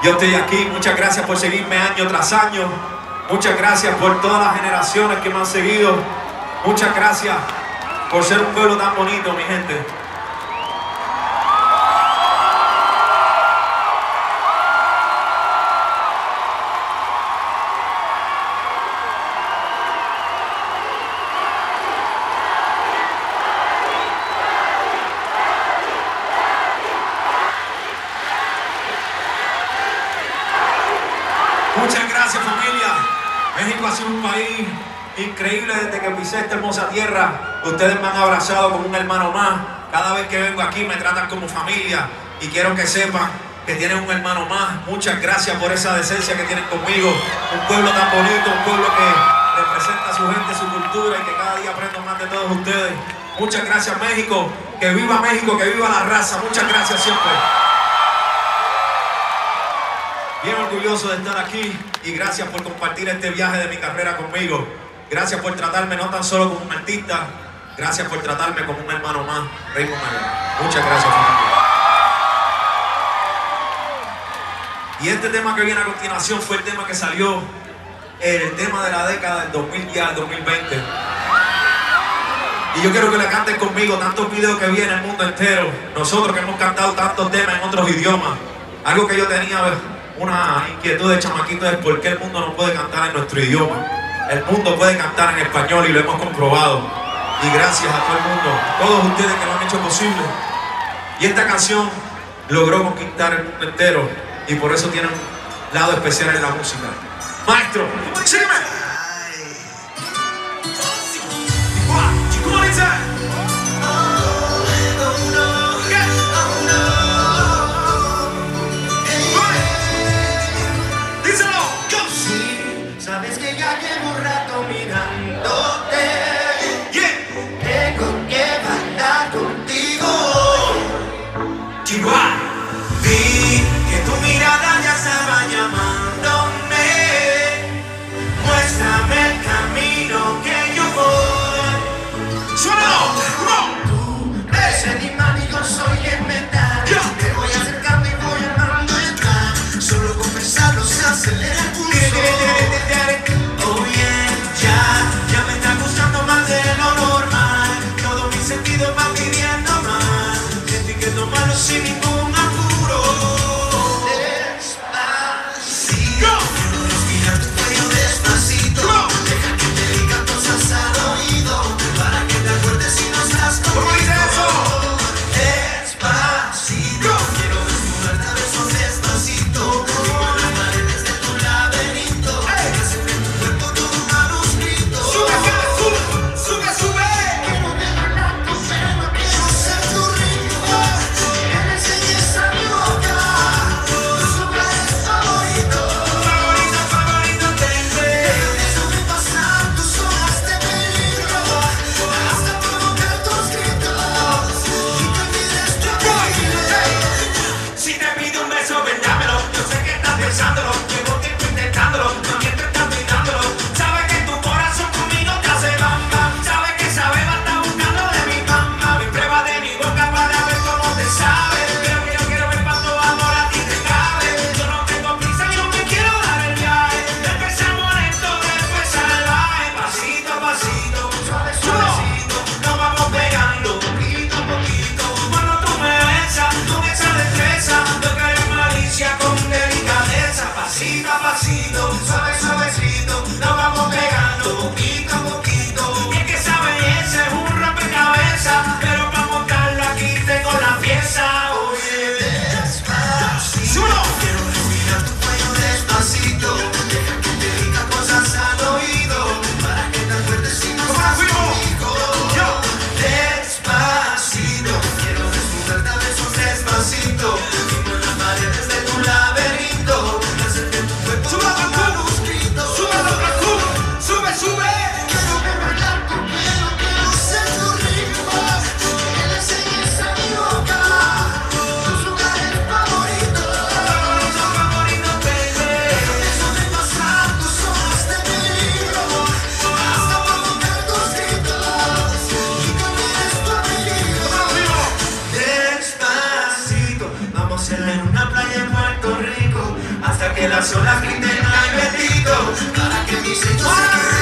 Yo estoy aquí. Muchas gracias por seguirme año tras año. Muchas gracias por todas las generaciones que me han seguido. Muchas gracias por ser un pueblo tan bonito, mi gente. Muchas gracias, familia. México ha sido un país increíble desde que pisé esta hermosa tierra. Ustedes me han abrazado como un hermano más. Cada vez que vengo aquí me tratan como familia y quiero que sepan que tienen un hermano más. Muchas gracias por esa decencia que tienen conmigo. Un pueblo tan bonito, un pueblo que representa a su gente, su cultura y que cada día aprendo más de todos ustedes. Muchas gracias, México. Que viva México, que viva la raza. Muchas gracias siempre. Bien orgulloso de estar aquí y gracias por compartir este viaje de mi carrera conmigo. Gracias por tratarme no tan solo como un artista, gracias por tratarme como un hermano más, Raymond María. Muchas gracias, familia. Y este tema que viene a continuación fue el tema que salió, el tema de la década del 2010 al 2020. Y yo quiero que le canten conmigo tantos videos que vi en el mundo entero. Nosotros que hemos cantado tantos temas en otros idiomas. Algo que yo tenía una inquietud de chamaquito es por qué el mundo no puede cantar en nuestro idioma. El mundo puede cantar en español y lo hemos comprobado. Y gracias a todo el mundo, todos ustedes que lo han hecho posible. Y esta canción logró conquistar el mundo entero y por eso tiene un lado especial en la música. Maestro, sígueme. Sabes que ya llevo un rato mirándote. Tengo que bailar contigo. Chihuahua. Vi que tu mirada ya estaba llamándome. Muéstrame el camino que yo voy. ¡Suénalo! Tú eres el imán y yo soy el metal. Te voy acercando y voy armando el plan. Solo con pensarlo se acelera el pulso. Oh yeah, ya me está gustando más de lo normal. Todos mis sentidos van pidiendo más. De ti que tomarlo sin ningún que las olas griten ay bendito, para que mis hechos se queden